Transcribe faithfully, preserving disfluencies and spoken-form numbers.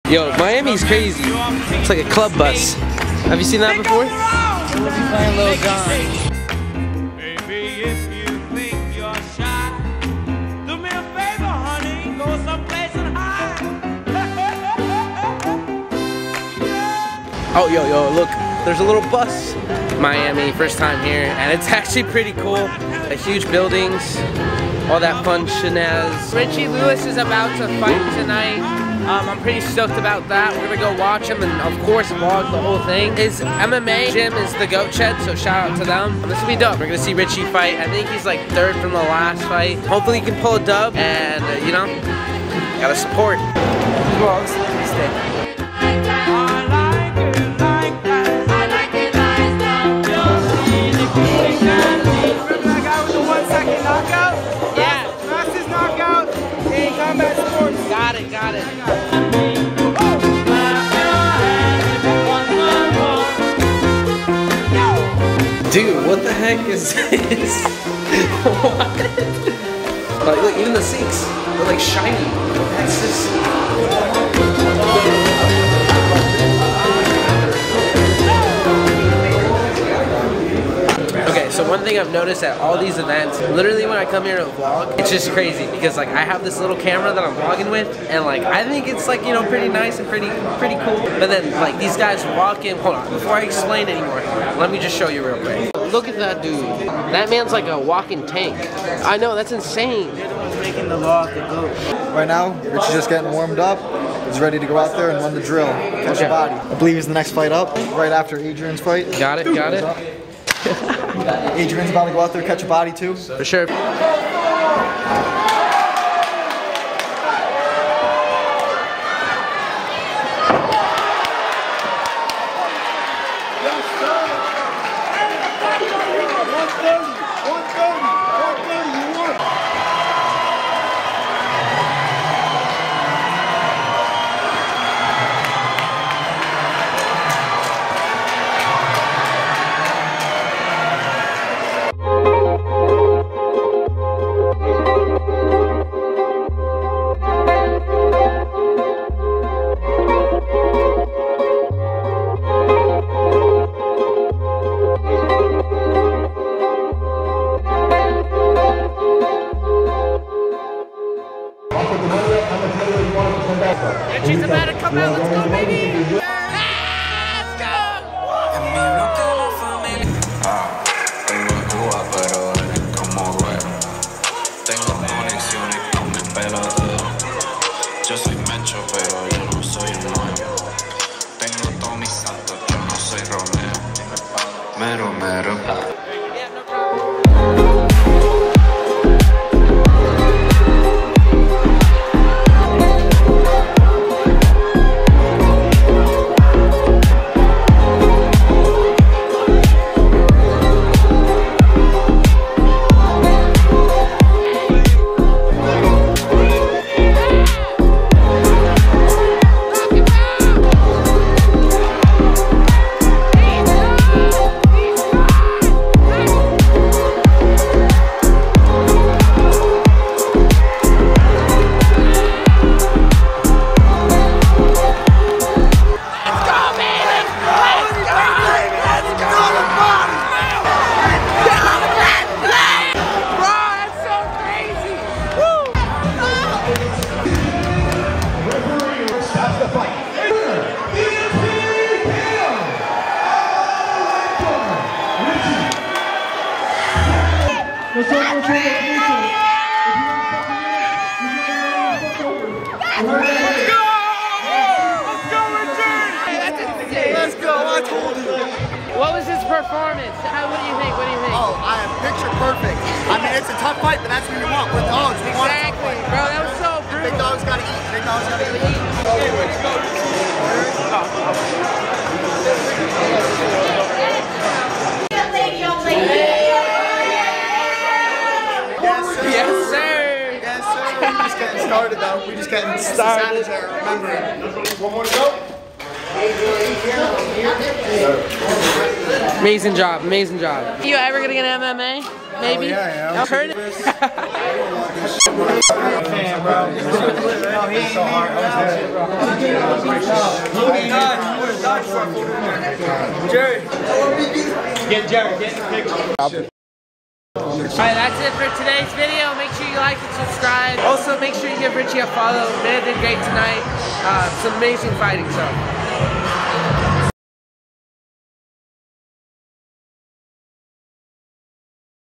Yo, Miami's crazy. It's like a club bus. Have you seen that before? We'll be playing Lil Jon. Baby, if you think you're shy, do me a favor, honey, go someplace and hide. Oh, yo, yo, look, there's a little bus. Miami, first time here, and it's actually pretty cool. The huge buildings, all that fun shenanigans. Richie Lewis is about to fight tonight. Um, I'm pretty stoked about that. We're gonna go watch him and of course vlog the whole thing. His M M A gym is the Goat Shed, so shout out to them. This will be dope. We're gonna see Richie fight. I think he's like third from the last fight. Hopefully he can pull a dub, and uh, you know, gotta support. Well, it's a mistake. Got it, got it. Dude, what the heck is this? What? Like, look, even the sinks, they're like shiny. That's just... Okay, so one thing I've noticed at all these events, literally when I come here to vlog, it's just crazy because like I have this little camera that I'm vlogging with, and like I think it's like, you know, pretty nice and pretty pretty cool. But then like these guys walk in, hold on, before I explain anymore, let me just show you real quick. Look at that dude. That man's like a walking tank. I know, that's insane. They're the ones making the law of the goat. Right now, Richie's just getting warmed up. He's ready to go out there and run the drill, catch Okay. a body. I believe he's the next fight up, right after Adrian's fight. Got it, got it. Adrian's about to go out there, catch a body too. For sure. Richie's about to come out, let's go baby! Let's go! Tengo Cuba, pero eres como ruedo. Tengo conexiones con mi peloteo. Yo soy Mencho, pero yo no soy el nuevo. Tengo todos mis santos, yo no soy Romeo. Mero, mero. Let's go, I told you. What was his performance? How, what do you think? What do you think? Oh, I am picture perfect. I mean, it's a tough fight, but that's what you want. We're dogs. We want a tough Exactly, fight. bro. That was so brutal. Big dogs gotta eat. Big dogs gotta eat. Yes, sir. Yes, sir. We're just getting started, though. We're just getting started. Remember, one more to go. Amazing job, amazing job. You ever gonna get M M A? Maybe? Oh, yeah, yeah. I've heard it. Fan, bro. It's so hard. Jerry. Get Jerry, get the picture. Alright, that's it for today's video. Make sure you like and subscribe. Also, make sure you give Richie a follow. Man did great tonight. Uh, some amazing fighting, so.